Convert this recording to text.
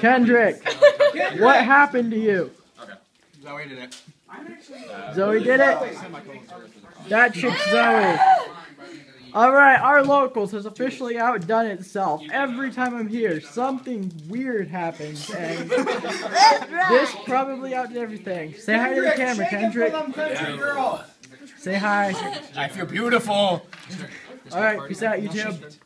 Kendrick, what happened to you? Okay. Zoe did it. Zoe did it? That chick's Zoe. Alright, our locals has officially outdone itself. Every time I'm here, something weird happens, and this probably outdid everything. Say hi to the camera, Kendrick. Say hi. I feel beautiful. Alright, peace out, YouTube.